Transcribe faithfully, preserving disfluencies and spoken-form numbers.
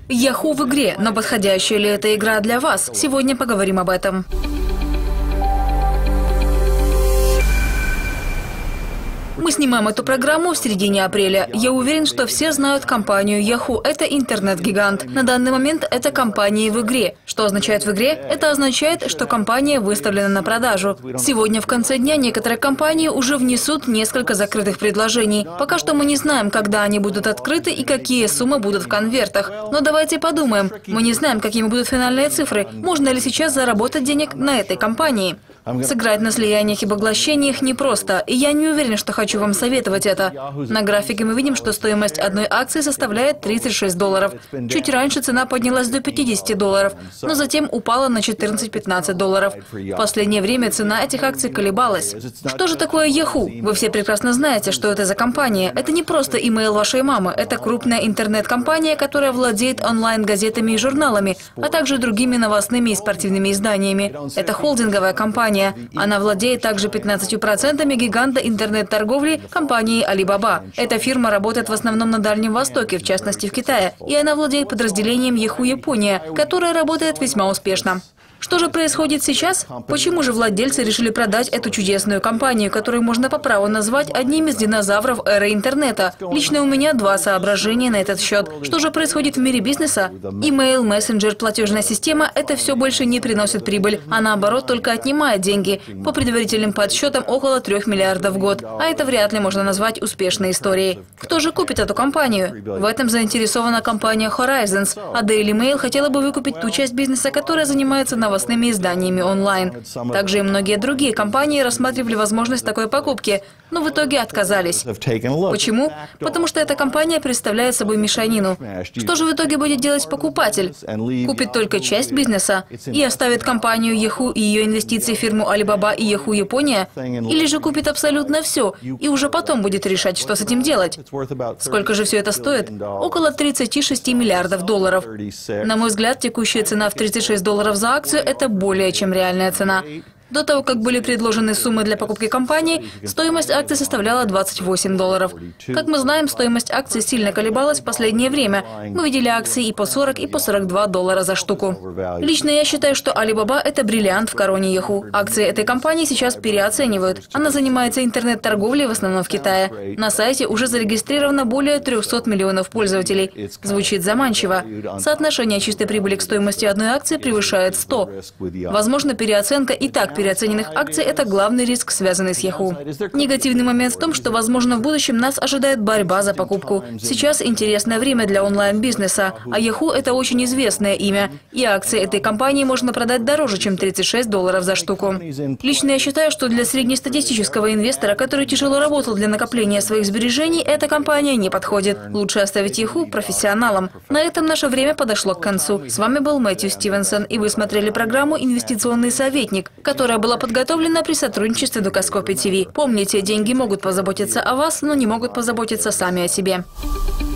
Yahoo в игре, но подходящая ли эта игра для вас? Сегодня поговорим об этом. Мы снимаем эту программу в середине апреля. Я уверен, что все знают компанию Yahoo. Это интернет-гигант. На данный момент это компания в игре. Что означает в игре? Это означает, что компания выставлена на продажу. Сегодня в конце дня некоторые компании уже внесут несколько закрытых предложений. Пока что мы не знаем, когда они будут открыты и какие суммы будут в конвертах. Но давайте подумаем. Мы не знаем, какими будут финальные цифры. Можно ли сейчас заработать денег на этой компании? Сыграть на слияниях и поглощениях непросто, и я не уверен, что хочу вам советовать это. На графике мы видим, что стоимость одной акции составляет тридцать шесть долларов. Чуть раньше цена поднялась до пятидесяти долларов, но затем упала на четырнадцать-пятнадцать долларов. В последнее время цена этих акций колебалась. Что же такое Yahoo? Вы все прекрасно знаете, что это за компания. Это не просто имейл вашей мамы, это крупная интернет-компания, которая владеет онлайн-газетами и журналами, а также другими новостными и спортивными изданиями. Это холдинговая компания. Она владеет также пятнадцатью процентами гиганта интернет-торговли компании Alibaba. Эта фирма работает в основном на Дальнем Востоке, в частности в Китае, и она владеет подразделением Yahoo Япония, которое работает весьма успешно. Что же происходит сейчас? Почему же владельцы решили продать эту чудесную компанию, которую можно по праву назвать одним из динозавров эры интернета? Лично у меня два соображения на этот счет. Что же происходит в мире бизнеса? Имейл, мессенджер, платежная система – это все больше не приносит прибыль, а наоборот только отнимает деньги. По предварительным подсчетам около трех миллиардов в год. А это вряд ли можно назвать успешной историей. Кто же купит эту компанию? В этом заинтересована компания Horizons, а Daily Mail хотела бы выкупить ту часть бизнеса, которая занимается новостными новостными изданиями онлайн. Также и многие другие компании рассматривали возможность такой покупки, но в итоге отказались. Почему? Потому что эта компания представляет собой мешанину. Что же в итоге будет делать покупатель? Купит только часть бизнеса и оставит компанию Yahoo и ее инвестиции в фирму Alibaba и Yahoo Япония? Или же купит абсолютно все и уже потом будет решать, что с этим делать? Сколько же все это стоит? Около тридцати шести миллиардов долларов. На мой взгляд, текущая цена в тридцать шесть долларов за акцию – это более чем реальная цена. До того, как были предложены суммы для покупки компании, стоимость акций составляла двадцать восемь долларов. Как мы знаем, стоимость акций сильно колебалась в последнее время. Мы видели акции и по сорок, и по сорок два доллара за штуку. Лично я считаю, что Alibaba – это бриллиант в короне Yahoo. Акции этой компании сейчас переоценивают. Она занимается интернет-торговлей в основном в Китае. На сайте уже зарегистрировано более трёхсот миллионов пользователей. Звучит заманчиво. Соотношение чистой прибыли к стоимости одной акции превышает сто. Возможно, переоценка и так переоцененных акций – это главный риск, связанный с Yahoo. Негативный момент в том, что, возможно, в будущем нас ожидает борьба за покупку. Сейчас интересное время для онлайн-бизнеса, а Yahoo – это очень известное имя, и акции этой компании можно продать дороже, чем тридцать шесть долларов за штуку. Лично я считаю, что для среднестатистического инвестора, который тяжело работал для накопления своих сбережений, эта компания не подходит. Лучше оставить Yahoo профессионалам. На этом наше время подошло к концу. С вами был Мэтью Стивенсон, и вы смотрели программу «Инвестиционный советник», которая была подготовлена при сотрудничестве Дукаскопи ТВ. Помните, деньги могут позаботиться о вас, но не могут позаботиться сами о себе.